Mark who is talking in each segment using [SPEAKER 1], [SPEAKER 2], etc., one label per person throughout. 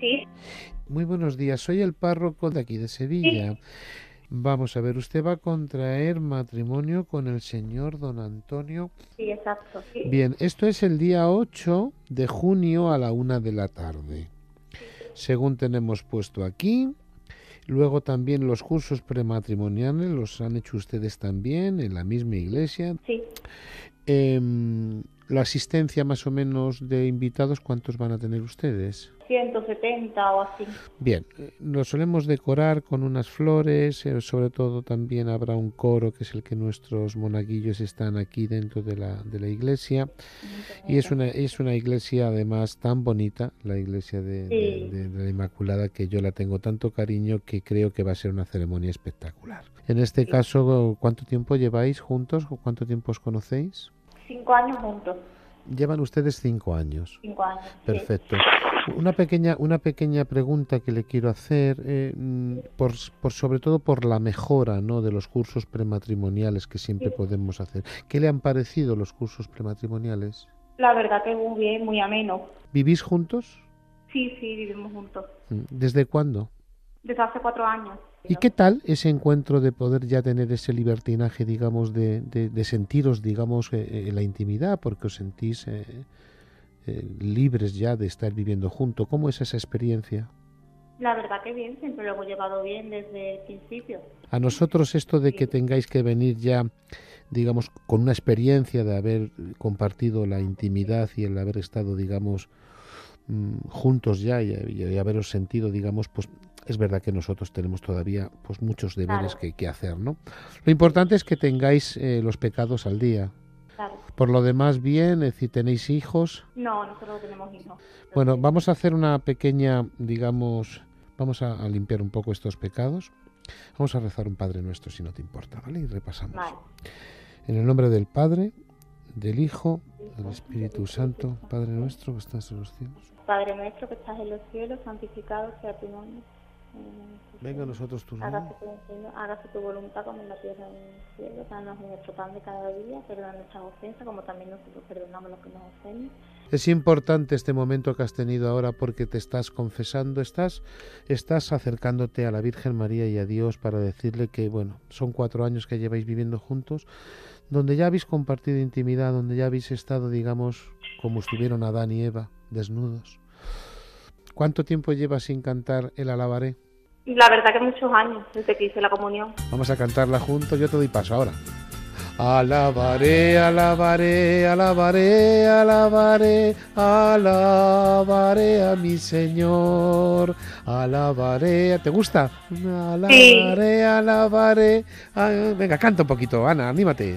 [SPEAKER 1] Sí,
[SPEAKER 2] Muy buenos días, soy el párroco de aquí de Sevilla.
[SPEAKER 1] sí,
[SPEAKER 2] Vamos a ver, usted va a contraer matrimonio con el señor don Antonio.
[SPEAKER 1] sí, exacto. Sí,
[SPEAKER 2] Bien, esto es el día 8 de junio a la 1 de la tarde, según tenemos puesto aquí. Luego también los cursos prematrimoniales los han hecho ustedes también en la misma iglesia.
[SPEAKER 1] sí.
[SPEAKER 2] La asistencia más o menos de invitados, ¿cuántos van a tener ustedes?
[SPEAKER 1] 170 o así.
[SPEAKER 2] Bien, lo solemos decorar con unas flores, sobre todo también habrá un coro que es el que nuestros monaguillos están aquí dentro de la iglesia, y es una iglesia además tan bonita, la iglesia
[SPEAKER 1] Sí,
[SPEAKER 2] de la Inmaculada, que yo la tengo tanto cariño que creo que va a ser una ceremonia espectacular. En este
[SPEAKER 1] sí.
[SPEAKER 2] caso, ¿cuánto tiempo lleváis juntos o cuánto tiempo os conocéis?
[SPEAKER 1] 5 años juntos.
[SPEAKER 2] Llevan ustedes 5 años.
[SPEAKER 1] 5 años, sí.
[SPEAKER 2] Perfecto. Una pequeña pregunta que le quiero hacer, por sobre todo por la mejora, ¿no?, de los cursos prematrimoniales que siempre
[SPEAKER 1] Sí.
[SPEAKER 2] podemos hacer. ¿Qué le han parecido los cursos prematrimoniales?
[SPEAKER 1] La verdad que muy bien, muy ameno.
[SPEAKER 2] ¿Vivís juntos?
[SPEAKER 1] Sí, sí, vivimos juntos.
[SPEAKER 2] ¿Desde cuándo?
[SPEAKER 1] Desde hace 4 años.
[SPEAKER 2] ¿Y qué tal ese encuentro de poder ya tener ese libertinaje, digamos, de sentiros, digamos, en la intimidad, porque os sentís libres ya de estar viviendo juntos? ¿Cómo es esa experiencia?
[SPEAKER 1] La verdad que bien, siempre lo hemos llevado bien desde el principio.
[SPEAKER 2] A nosotros esto de que
[SPEAKER 1] Sí,
[SPEAKER 2] tengáis que venir ya, digamos, con una experiencia de haber compartido la intimidad y el haber estado, digamos, juntos ya y haberos sentido, digamos, pues es verdad que nosotros tenemos todavía pues muchos deberes
[SPEAKER 1] claro,
[SPEAKER 2] que hacer, ¿no? Lo importante es que tengáis los pecados al día.
[SPEAKER 1] claro.
[SPEAKER 2] Por lo demás, bien, es decir, tenéis hijos.
[SPEAKER 1] No, nosotros no tenemos hijos.
[SPEAKER 2] Bueno,
[SPEAKER 1] Entonces,
[SPEAKER 2] vamos a hacer una pequeña, digamos, vamos a limpiar un poco estos pecados. Vamos a rezar un Padre Nuestro, si no te importa, ¿vale? Y repasamos.
[SPEAKER 1] vale.
[SPEAKER 2] En el nombre del Padre, del Hijo, del
[SPEAKER 1] Hijo,
[SPEAKER 2] Espíritu
[SPEAKER 1] del
[SPEAKER 2] Santo,
[SPEAKER 1] Espíritu
[SPEAKER 2] Padre
[SPEAKER 1] Santo.
[SPEAKER 2] nuestro que estás en los cielos.
[SPEAKER 1] Padre nuestro que estás en los cielos, santificado sea tu nombre.
[SPEAKER 2] Venga a nosotros tu reino.
[SPEAKER 1] Hágase tu voluntad como en la tierra y en el cielo. Danos nuestro pan de cada día, perdona nuestras ofensas, como también nosotros perdonamos a los que nos ofenden.
[SPEAKER 2] Es importante este momento que has tenido ahora porque te estás confesando, estás acercándote a la Virgen María y a Dios para decirle que, bueno, son 4 años que lleváis viviendo juntos, donde ya habéis compartido intimidad, donde ya habéis estado, digamos, como estuvieron Adán y Eva, desnudos. ¿Cuánto tiempo llevas sin cantar el Alabaré?
[SPEAKER 1] La verdad que muchos años desde que hice la comunión.
[SPEAKER 2] Vamos a cantarla juntos, yo te doy paso ahora. Alabaré, alabaré, alabaré, alabaré, alabaré a mi Señor. Alabaré, ¿te gusta? Alabaré,
[SPEAKER 1] Sí.
[SPEAKER 2] alabaré. Venga, canta un poquito, Ana, anímate.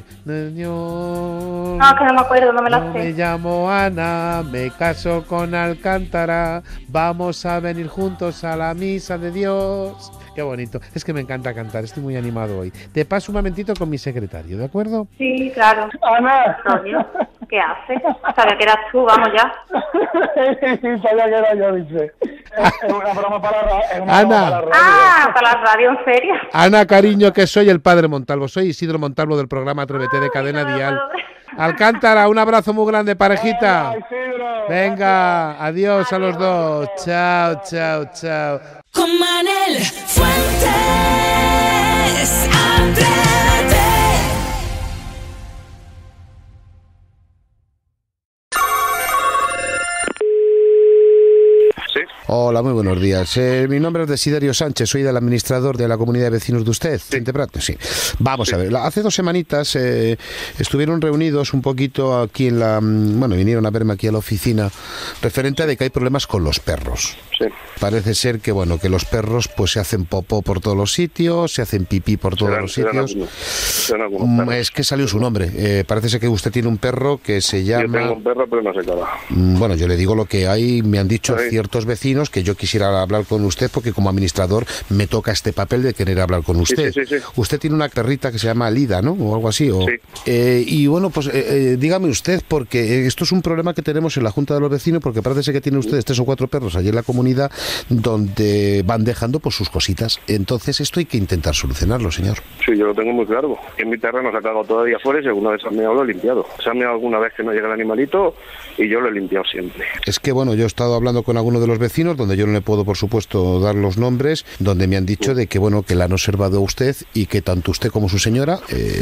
[SPEAKER 2] Señor,
[SPEAKER 1] No, que no me acuerdo, no me la
[SPEAKER 2] yo me
[SPEAKER 1] sé.
[SPEAKER 2] llamo Ana, me caso con Alcántara, vamos a venir juntos a la misa de Dios. Qué bonito, es que me encanta cantar, estoy muy animado hoy. Te paso un momentito con mi secretario, ¿de acuerdo?
[SPEAKER 1] Sí, claro.
[SPEAKER 3] Ana.
[SPEAKER 1] Antonio, ¿qué haces? Sabía que eras tú, vamos ya.
[SPEAKER 3] Sí, sabía que era yo, dice. Es una broma para la, es una
[SPEAKER 2] Ana.
[SPEAKER 3] broma para la radio.
[SPEAKER 1] Ah, para la radio, ¿en serio?
[SPEAKER 2] Ana, cariño, que soy el padre Montalvo, soy Isidro Montalvo del programa Atrévete de Cadena
[SPEAKER 1] No me lo
[SPEAKER 2] Dial.
[SPEAKER 1] puedo creer.
[SPEAKER 2] Alcántara, un abrazo muy grande, parejita.
[SPEAKER 3] Venga, Isidro,
[SPEAKER 2] Venga,
[SPEAKER 3] gracias.
[SPEAKER 2] adiós a los dos.
[SPEAKER 3] Adiós.
[SPEAKER 2] Chao, chao, chao.
[SPEAKER 4] Con Manel Fuentes, Atrévete.
[SPEAKER 3] Sí,
[SPEAKER 2] Hola, muy buenos días. Mi nombre es Desiderio Sánchez, soy del administrador de la comunidad de vecinos de usted, Fuente Prat. Sí. Vamos a ver, hace 2 semanitas estuvieron reunidos un poquito aquí en la... Bueno, vinieron a verme aquí a la oficina, referente a de que hay problemas con los perros.
[SPEAKER 3] sí.
[SPEAKER 2] Parece ser que, bueno, que los perros pues se hacen popó por todos los sitios, se hacen pipí por todos los sitios.
[SPEAKER 3] Serán algunos perros.
[SPEAKER 2] Es que salió su nombre. Parece ser que usted tiene un perro que se
[SPEAKER 3] Yo
[SPEAKER 2] llama...
[SPEAKER 3] tengo un perro, pero no sé cada.
[SPEAKER 2] Bueno, yo le digo lo que hay. Me han dicho
[SPEAKER 3] Sí.
[SPEAKER 2] ciertos vecinos que yo quisiera hablar con usted porque como administrador me toca este papel de querer hablar con usted.
[SPEAKER 3] Sí.
[SPEAKER 2] Usted tiene una perrita que se llama Lida, ¿no? O algo así.
[SPEAKER 3] Sí.
[SPEAKER 2] Y bueno, pues dígame usted, porque esto es un problema que tenemos en la Junta de los Vecinos, porque parece ser que tienen ustedes 3 o 4 perros allí en la comunidad donde van dejando pues sus cositas. Entonces esto hay que intentar solucionarlo, señor.
[SPEAKER 3] Sí, yo lo tengo muy claro. En mi terreno se ha cagado todo el día afuera y si alguna vez se ha meado lo he limpiado. Se ha meado alguna vez que no llega el animalito y yo lo he limpiado siempre.
[SPEAKER 2] Es que bueno, yo he estado hablando con algunos de los vecinos vecinos, donde yo no le puedo, por supuesto, dar los nombres, donde me han dicho de que, bueno, que la han observado a usted y que tanto usted como su señora,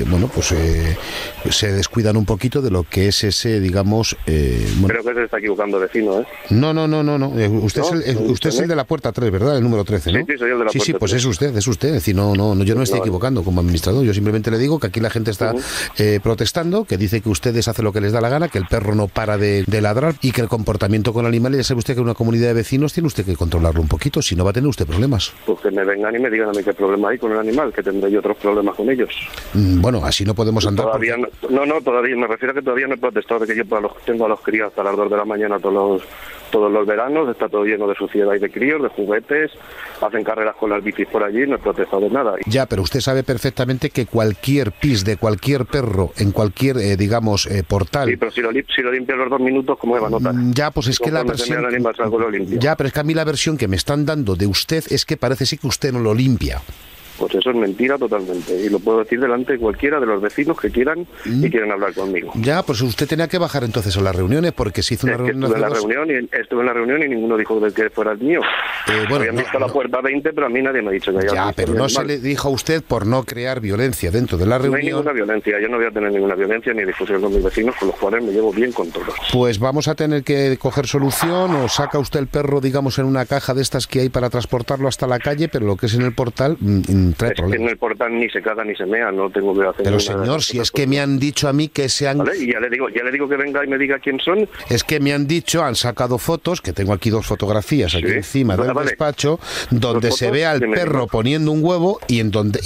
[SPEAKER 2] se descuidan un poquito de lo que es ese, digamos...
[SPEAKER 5] Creo que se está equivocando vecino, ¿eh?
[SPEAKER 2] No. Usted,
[SPEAKER 5] ¿No?
[SPEAKER 2] Usted es el de la puerta 3, ¿verdad? El número 13, ¿no?
[SPEAKER 5] Sí, soy el de la puerta 3.
[SPEAKER 2] Pues es usted. Es decir, yo no me estoy equivocando como administrador. Yo simplemente le digo que aquí la gente está protestando, que dice que ustedes hacen lo que les da la gana, que el perro no para de ladrar y que el comportamiento con animales, ya sabe usted que en una comunidad de vecinos tiene usted que controlarlo un poquito, si no va a tener usted problemas.
[SPEAKER 5] Pues que me vengan y me digan a mí qué problema hay con el animal, que tendré yo otros problemas con ellos.
[SPEAKER 2] Bueno, así no podemos andar.
[SPEAKER 5] Todavía todavía me refiero a que todavía no he protestado, de que yo tengo a los críos hasta las 2 de la mañana todos los veranos, está todo lleno de suciedad y de críos, de juguetes, hacen carreras con las bicis por allí, no he protestado de nada.
[SPEAKER 2] Ya, pero usted sabe perfectamente que cualquier pis de cualquier perro en cualquier, portal...
[SPEAKER 5] Sí, pero si lo limpio en los 2 minutos, ¿cómo me va a notar?
[SPEAKER 2] Ya, pues es que la versión... Ya, pero es que a mí la versión que me están dando de usted es que parece sí que usted no lo limpia.
[SPEAKER 5] Pues eso es mentira totalmente, y lo puedo decir delante de cualquiera de los vecinos que quieran y quieren hablar conmigo.
[SPEAKER 2] Ya, pues usted tenía que bajar entonces a las reuniones, porque se hizo una reunión...
[SPEAKER 5] Estuve en la reunión y ninguno dijo de que fuera el mío. Habían visto la puerta 20, pero a mí nadie me ha dicho que haya...
[SPEAKER 2] Ya, pero no se le dijo a usted por no crear violencia dentro de la reunión.
[SPEAKER 5] No hay ninguna violencia, yo no voy a tener ninguna violencia ni discusión con mis vecinos, con los cuales me llevo bien con todos.
[SPEAKER 2] Pues vamos a tener que coger solución, o saca usted el perro, digamos, en una caja de estas que hay para transportarlo hasta la calle, pero lo que es en el portal trae problemas.
[SPEAKER 5] Portal ni se caga ni se mea, no tengo que hacer.
[SPEAKER 2] Pero señor, si es que me han dicho a mí que se han...
[SPEAKER 5] ¿Vale? Y ya le digo que venga y me diga quién son.
[SPEAKER 2] Es que me han dicho, han sacado fotos, que tengo aquí 2 fotografías aquí encima del despacho, donde se ve al perro poniendo un huevo y ¿Dónde?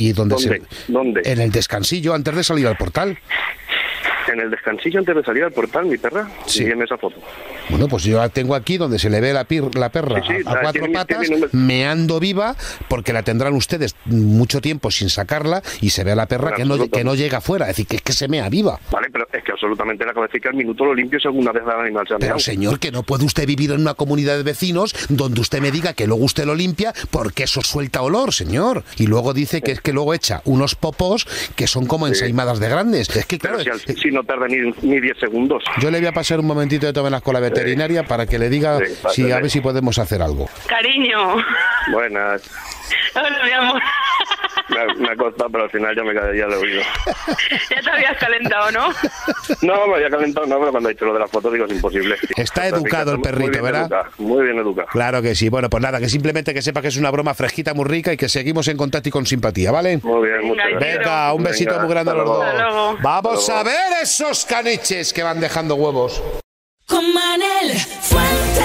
[SPEAKER 2] En el descansillo antes de salir al portal.
[SPEAKER 5] En el descansillo antes de salir al portal, mi perra.
[SPEAKER 2] Sí.
[SPEAKER 5] Y en esa foto.
[SPEAKER 2] Bueno, pues yo la tengo aquí donde se le ve la perra a 4 patas, meando viva, porque la tendrán ustedes mucho tiempo sin sacarla y se ve a la perra que no llega afuera, es decir, que es que se mea viva.
[SPEAKER 5] Vale, pero es que absolutamente le acabo de decir que al minuto lo limpio si alguna vez el animal se ha meado.
[SPEAKER 2] Pero señor, que no puede usted vivir en una comunidad de vecinos donde usted me diga que luego usted lo limpia porque eso suelta olor, señor. Y luego dice que es que luego echa unos popós que son como ensaimadas de grandes. Es que claro,
[SPEAKER 5] si no tarda ni 10 segundos.
[SPEAKER 2] Yo le voy a pasar un momentito de todas las con la veterinaria para que le diga a ver si podemos hacer algo.
[SPEAKER 6] Cariño.
[SPEAKER 5] Buenas.
[SPEAKER 6] Hola, mi amor.
[SPEAKER 5] Me ha costado, pero al final ya lo he oído.
[SPEAKER 6] Ya te habías calentado, ¿no?
[SPEAKER 5] No, me había calentado, no, pero cuando he dicho lo de la foto digo es imposible.
[SPEAKER 2] Está educado el perrito, ¿verdad?
[SPEAKER 5] Muy bien educado.
[SPEAKER 2] Claro que sí. Bueno, pues nada, que simplemente que sepa que es una broma fresquita, muy rica y que seguimos en contacto y con simpatía, ¿vale?
[SPEAKER 5] Muy bien, muchas gracias.
[SPEAKER 2] Venga, un besito muy grande a los dos. Vamos
[SPEAKER 5] a
[SPEAKER 2] ver esos caniches que van dejando huevos.
[SPEAKER 4] Con Manel Fuentes,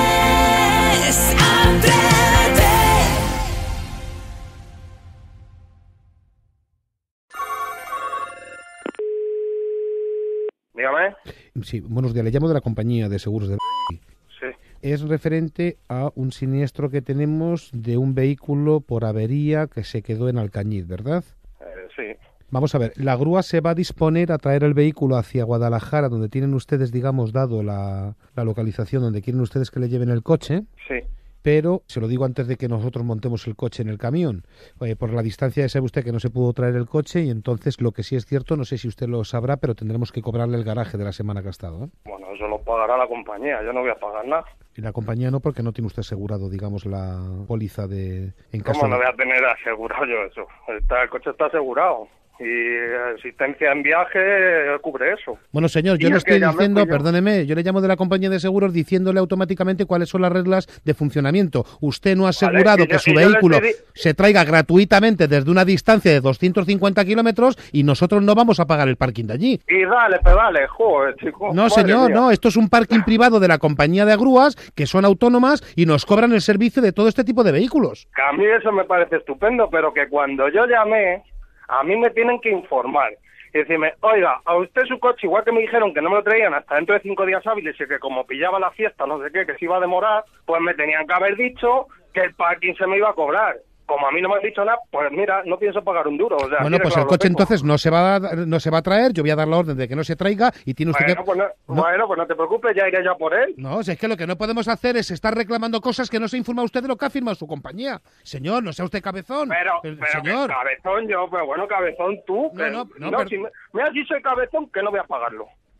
[SPEAKER 4] Atrévete.
[SPEAKER 5] Dígame.
[SPEAKER 2] Sí, buenos días. Le llamo de la compañía de seguros de...
[SPEAKER 5] Sí.
[SPEAKER 2] Es referente a un siniestro que tenemos de un vehículo por avería que se quedó en Alcañiz, ¿verdad?
[SPEAKER 5] Sí.
[SPEAKER 2] Vamos a ver, la grúa se va a disponer a traer el vehículo hacia Guadalajara, donde tienen ustedes, digamos, dado la localización donde quieren ustedes que le lleven el coche.
[SPEAKER 5] Sí.
[SPEAKER 2] Pero, se lo digo antes de que nosotros montemos el coche en el camión, por la distancia sabe usted que no se pudo traer el coche y entonces lo que sí es cierto, no sé si usted lo sabrá, pero tendremos que cobrarle el garaje de la semana que ha estado, ¿eh?
[SPEAKER 5] Bueno, eso lo pagará la compañía, yo no voy a pagar nada.
[SPEAKER 2] Y la compañía no, porque no tiene usted asegurado, digamos, la póliza de...
[SPEAKER 5] ¿Cómo no voy a tener asegurado yo eso? El coche está asegurado. Y asistencia en viaje cubre eso.
[SPEAKER 2] Bueno, señor, yo le estoy diciendo, perdóneme, yo le llamo de la compañía de seguros diciéndole automáticamente cuáles son las reglas de funcionamiento. Usted no ha asegurado que su vehículo se traiga gratuitamente desde una distancia de 250 kilómetros y nosotros no vamos a pagar el parking de allí.
[SPEAKER 5] Y dale, pedale, joder, chico.
[SPEAKER 2] No, señor, no, esto es un parking privado de la compañía de grúas que son autónomas y nos cobran el servicio de todo este tipo de vehículos.
[SPEAKER 5] Que a mí eso me parece estupendo, pero que cuando yo llamé, a mí me tienen que informar y decirme, oiga, a usted su coche, igual que me dijeron que no me lo traían hasta dentro de 5 días hábiles y que como pillaba la fiesta, no sé qué, que se iba a demorar, pues me tenían que haber dicho que el parking se me iba a cobrar. Como a mí no me han dicho nada, pues mira, no pienso pagar un duro. O sea,
[SPEAKER 2] bueno, pues el coche entonces no se va a traer, yo voy a dar la orden de que no se traiga y tiene usted que...
[SPEAKER 5] Bueno, pues no te preocupes, ya iré yo por él.
[SPEAKER 2] No, si es que lo que no podemos hacer es estar reclamando cosas que no se informa usted de lo que ha firmado su compañía. Señor, no sea usted cabezón.
[SPEAKER 5] Pero
[SPEAKER 2] señor.
[SPEAKER 5] Cabezón yo, pero bueno, cabezón tú. Mira, si soy cabezón, que no voy a pagarlo.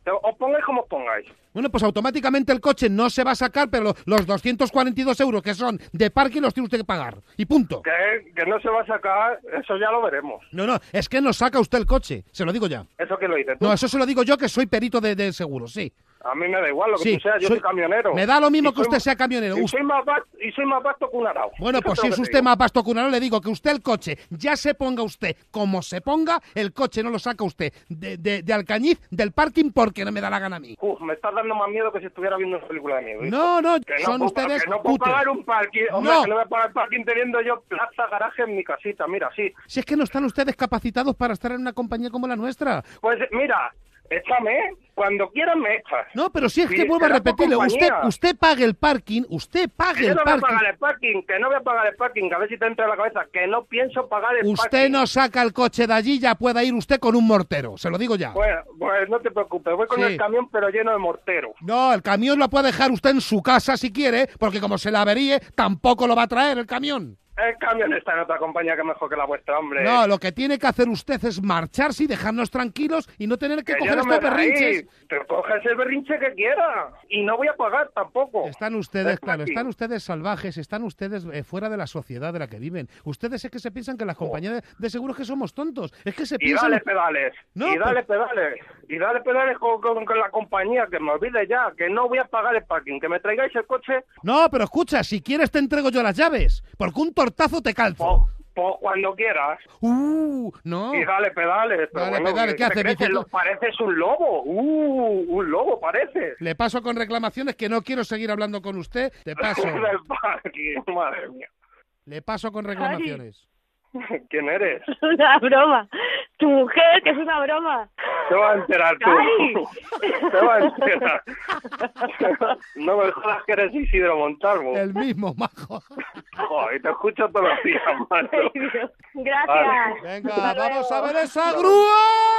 [SPEAKER 5] Os pongáis como os pongáis.
[SPEAKER 2] Bueno, pues automáticamente el coche no se va a sacar, pero los 242 euros que son de parking los tiene usted que pagar. Y punto.
[SPEAKER 5] Que no se va a sacar, eso ya lo veremos.
[SPEAKER 2] No, es que no saca usted el coche, se lo digo ya.
[SPEAKER 5] ¿Eso qué lo dices tú?
[SPEAKER 2] No, eso se lo digo yo, que soy perito de seguros, sí.
[SPEAKER 5] A mí me da igual lo que
[SPEAKER 2] Sí,
[SPEAKER 5] tú seas, yo soy camionero.
[SPEAKER 2] Me da lo mismo
[SPEAKER 5] Y
[SPEAKER 2] que
[SPEAKER 5] soy
[SPEAKER 2] usted
[SPEAKER 5] ma-
[SPEAKER 2] sea camionero.
[SPEAKER 5] Y soy más vasto que un arao.
[SPEAKER 2] Bueno,
[SPEAKER 5] Eso
[SPEAKER 2] pues
[SPEAKER 5] es
[SPEAKER 2] si
[SPEAKER 5] lo
[SPEAKER 2] es
[SPEAKER 5] que te
[SPEAKER 2] usted
[SPEAKER 5] digo.
[SPEAKER 2] más vasto que un arao, le digo que usted el coche, ya se ponga usted como se ponga, el coche no lo saca usted de Alcañiz, del parking, porque no me da la gana a mí.
[SPEAKER 5] Me estás dando más miedo que si estuviera viendo una película de miedo. hijo.
[SPEAKER 2] No,
[SPEAKER 5] Que
[SPEAKER 2] son
[SPEAKER 5] puedo-
[SPEAKER 2] ustedes
[SPEAKER 5] que no puedo
[SPEAKER 2] cutres.
[SPEAKER 5] pagar un parking. Hombre,
[SPEAKER 2] No.
[SPEAKER 5] que no voy a pagar parking teniendo yo plaza, garaje en mi casita. Mira, sí.
[SPEAKER 2] Si es que no están ustedes capacitados para estar en una compañía como la nuestra.
[SPEAKER 5] Pues mira, échame, cuando quieras me echas.
[SPEAKER 2] No, pero si es
[SPEAKER 5] Sí,
[SPEAKER 2] que vuelvo a
[SPEAKER 5] será por
[SPEAKER 2] repetirle,
[SPEAKER 5] compañía.
[SPEAKER 2] usted pague el parking, usted
[SPEAKER 5] Que
[SPEAKER 2] pague
[SPEAKER 5] yo
[SPEAKER 2] el
[SPEAKER 5] no voy a
[SPEAKER 2] parking.
[SPEAKER 5] pagar el parking, que no voy a pagar el parking, a ver si te entra en la cabeza, que no pienso pagar el
[SPEAKER 2] Usted
[SPEAKER 5] parking.
[SPEAKER 2] no saca el coche de allí, ya pueda ir usted con un mortero, se lo digo ya.
[SPEAKER 5] Bueno, pues no te preocupes, voy con
[SPEAKER 2] Sí.
[SPEAKER 5] el camión pero lleno de mortero.
[SPEAKER 2] No, el camión lo puede dejar usted en su casa si quiere, porque como se le averíe, tampoco lo va a traer el camión.
[SPEAKER 5] El camión está en otra compañía que mejor que la vuestra, hombre.
[SPEAKER 2] No, lo que tiene que hacer usted es marcharse y dejarnos tranquilos y no tener que
[SPEAKER 5] que
[SPEAKER 2] coger
[SPEAKER 5] yo no me
[SPEAKER 2] estos
[SPEAKER 5] voy a ir.
[SPEAKER 2] berrinches.
[SPEAKER 5] Te coges el berrinche que quiera y no voy a pagar tampoco.
[SPEAKER 2] Están ustedes,
[SPEAKER 5] Es
[SPEAKER 2] claro,
[SPEAKER 5] aquí.
[SPEAKER 2] están ustedes salvajes, están ustedes fuera de la sociedad de la que viven. Ustedes es que se piensan que las compañías de seguros que somos tontos. Es que se
[SPEAKER 5] Y
[SPEAKER 2] piensan...
[SPEAKER 5] dale pedales,
[SPEAKER 2] No,
[SPEAKER 5] y dale pedales con la compañía, que me olvide ya, que no voy a pagar el parking, que me traigáis el coche
[SPEAKER 2] No, pero escucha, si quieres te entrego yo las llaves, porque un tortazo te calzo.
[SPEAKER 5] cuando quieras.
[SPEAKER 2] No.
[SPEAKER 5] Y dale pedales. Pero
[SPEAKER 2] Dale
[SPEAKER 5] bueno,
[SPEAKER 2] pedales, ¿qué hace?
[SPEAKER 5] crees?
[SPEAKER 2] Dice-
[SPEAKER 5] Pareces un lobo. Un lobo pareces.
[SPEAKER 2] Le paso con reclamaciones que no quiero seguir hablando con usted. Te paso.
[SPEAKER 5] Del parking, madre mía.
[SPEAKER 2] Le paso con reclamaciones.
[SPEAKER 5] ¿Quién eres?
[SPEAKER 7] Es una broma. Tu mujer, que es una broma.
[SPEAKER 5] Te vas a enterar tú.
[SPEAKER 7] Ay.
[SPEAKER 5] Te vas a enterar. No me jodas que eres Isidro Montalvo.
[SPEAKER 2] El mismo, majo.
[SPEAKER 5] Joder, te escucho todos los días, macho.
[SPEAKER 7] Gracias.
[SPEAKER 5] Vale.
[SPEAKER 2] Venga, vamos a ver esa grúa.